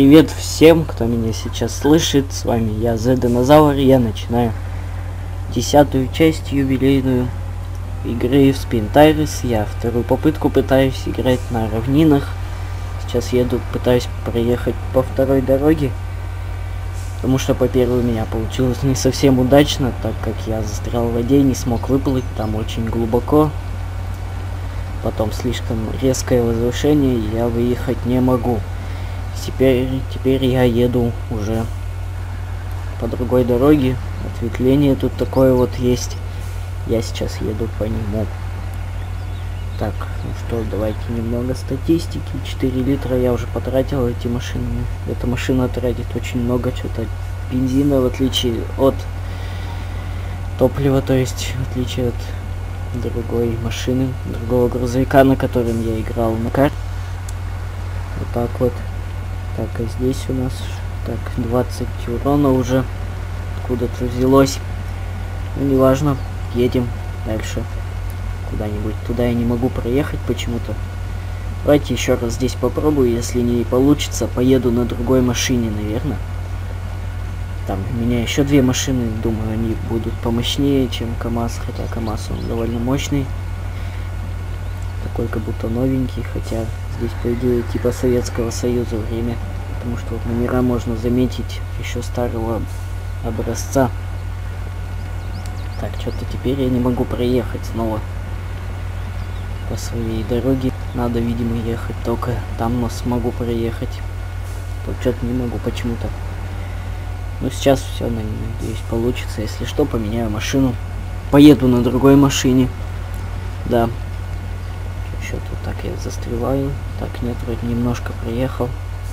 Привет всем, кто меня сейчас слышит. С вами я, Z-Динозавр. Я начинаю 10-ю часть юбилейную игры в Spin Tires. Я вторую попытку пытаюсь играть на равнинах. Сейчас пытаюсь проехать по второй дороге. Потому что по первой у меня получилось не совсем удачно, так как я застрял в воде и не смог выплыть. Там очень глубоко. Потом слишком резкое возвышение, и я выехать не могу. Теперь я еду уже по другой дороге. Ответвление тут такое вот есть. Я сейчас еду по нему. Так, ну что, давайте немного статистики. 4 литра я уже потратил эти машины. Эта машина тратит очень много что-то бензина, в отличие от топлива, то есть в отличие от другой машины, другого грузовика, на котором я играл на карте. Вот так вот. Так, а здесь у нас так 20 урона уже откуда-то взялось. Ну, неважно, едем дальше куда-нибудь. Туда я не могу проехать почему-то. Давайте еще раз здесь попробую. Если не получится, поеду на другой машине, наверное. Там у меня еще две машины. Думаю, они будут помощнее, чем КамАЗ. Хотя КамАЗ он довольно мощный. Такой как будто новенький. Хотя здесь, по идее, типа Советского Союза время. Потому что вот номера можно заметить еще старого образца. Так, что-то теперь я не могу проехать снова по своей дороге. Надо, видимо, ехать только там, но смогу проехать. Тут что-то не могу почему-то. Но сейчас все, надеюсь, получится. Если что, поменяю машину. Поеду на другой машине. Да. Что тут так я застреваю. Так, нет, вроде немножко проехал.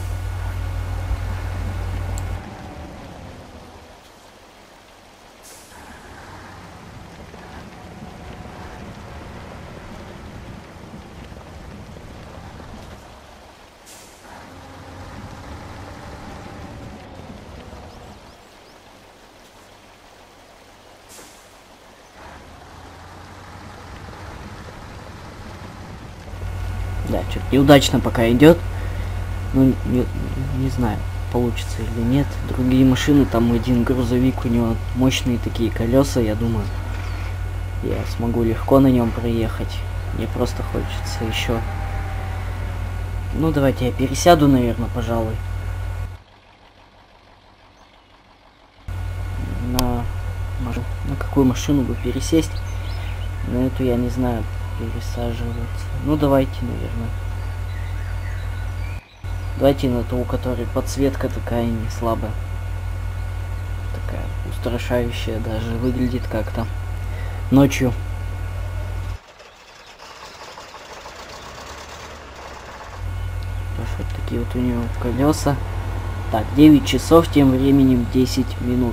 Да, что-то неудачно пока идет. Ну, не знаю, получится или нет. Другие машины, там один грузовик, у него мощные такие колеса, я думаю, я смогу легко на нем проехать. Мне просто хочется еще. Ну, давайте я пересяду, наверное, пожалуй. На какую машину бы пересесть? На эту я не знаю. Пересаживаться. Ну, давайте, наверное. Давайте на ту, у которой подсветка такая не слабая. Такая устрашающая даже. Выглядит как-то ночью. Вот такие вот у нее колеса. Так, 9 часов, тем временем 10 минут.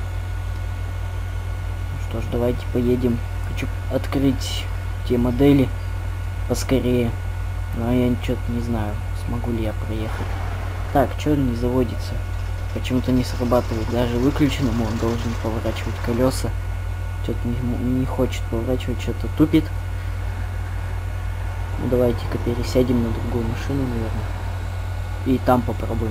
Ну что ж, давайте поедем. Хочу открыть те модели поскорее. Но я что-то не знаю, смогу ли я проехать. Так, что не заводится? Почему-то не срабатывает. Даже выключенному он должен поворачивать колеса. Что-то не хочет поворачивать, что-то тупит. Ну, давайте-ка пересядем на другую машину, наверное. И там попробуем.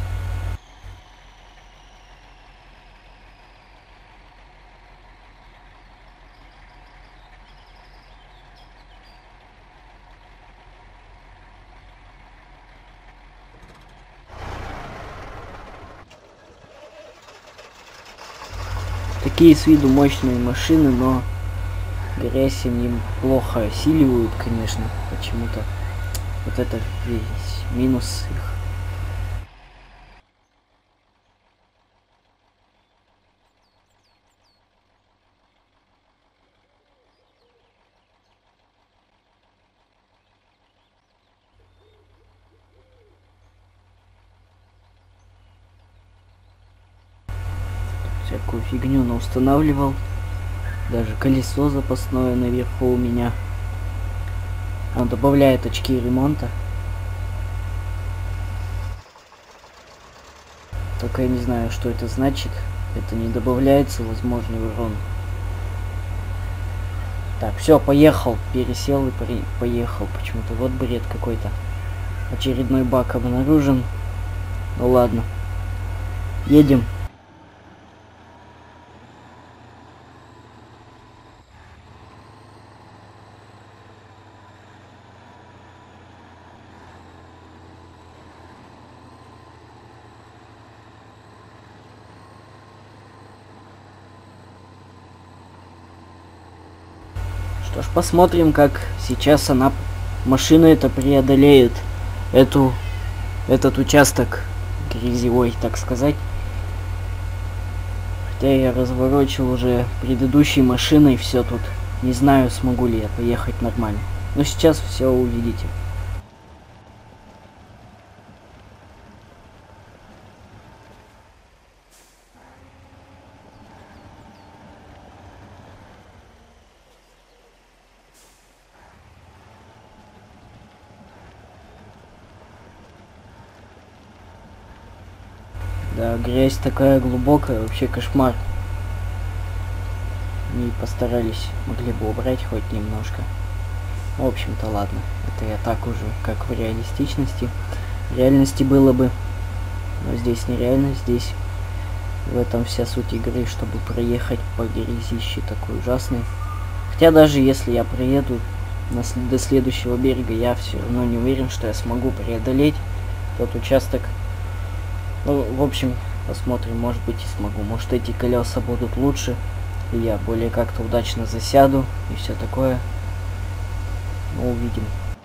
Такие с виду мощные машины, но грязь им плохо осиливают, конечно, почему-то. Вот это весь минус их. Всякую фигню устанавливал. Даже колесо запасное наверху у меня. Он добавляет очки ремонта. Только я не знаю, что это значит. Это не добавляется возможный урон. Так, все, поехал. Пересел и поехал. Почему-то вот бред какой-то. Очередной баг обнаружен. Ну ладно. Едем. Что ж, посмотрим, как сейчас машина это преодолеет этот участок грязевой, так сказать. Хотя я разворочил уже предыдущей машиной все тут. Не знаю, смогу ли я поехать нормально. Но сейчас все увидите. Да, грязь такая глубокая, вообще кошмар. Не постарались, могли бы убрать хоть немножко. В общем-то, ладно. Это я так уже, как в реалистичности. В реальности было бы. Но здесь нереально, здесь в этом вся суть игры, чтобы проехать по грязище такой ужасной. Хотя даже если я проеду до следующего берега, я все равно не уверен, что я смогу преодолеть тот участок. Ну, в общем, посмотрим, может быть и смогу. Может эти колеса будут лучше, и я более как-то удачно засяду, и все такое. Ну, увидим.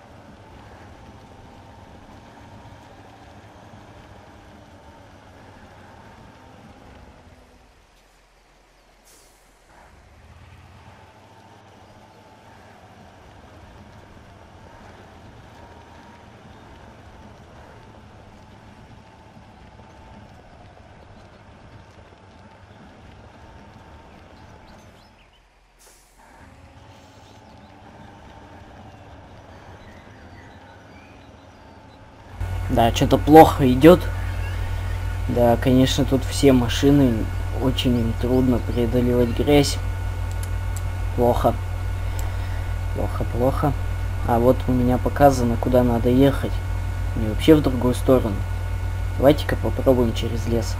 Да, что-то плохо идет. Да, конечно, тут все машины, очень им трудно преодолевать грязь. Плохо. Плохо, плохо. А вот у меня показано, куда надо ехать. Не вообще в другую сторону. Давайте-ка попробуем через лес.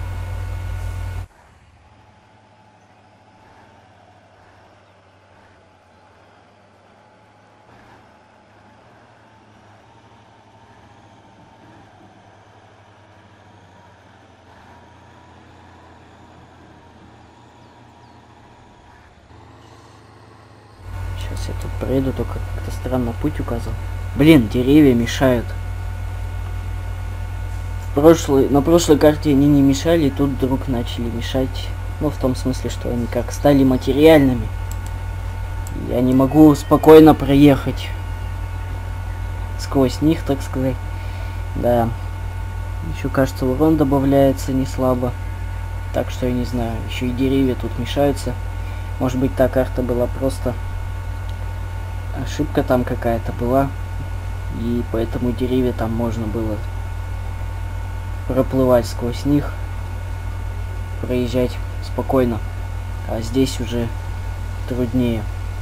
Сейчас я тут проеду, только как-то странно путь указал. Блин, деревья мешают. На прошлой карте они не мешали, и тут вдруг начали мешать. Ну, в том смысле, что они как стали материальными. Я не могу спокойно проехать сквозь них, так сказать. Да. Еще, кажется, урон добавляется не слабо. Так что я не знаю. Еще и деревья тут мешаются. Может быть, та карта была просто... ошибка там какая-то была. И поэтому деревья там можно было проплывать сквозь них. Проезжать спокойно. А здесь уже труднее.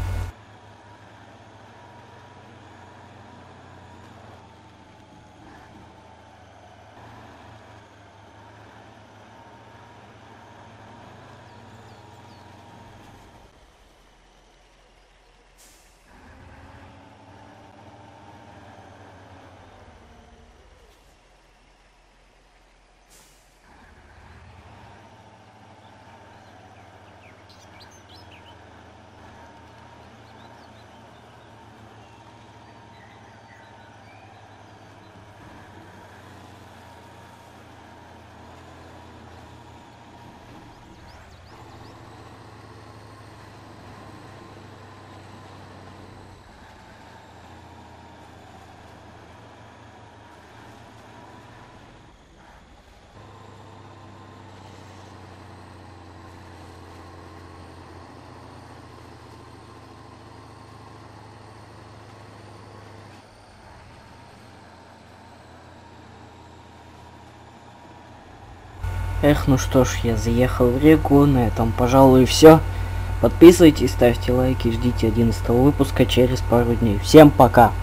Эх, ну что ж, я заехал в реку, на этом, пожалуй, все. Подписывайтесь, ставьте лайки, ждите 11 выпуска через пару дней. Всем пока!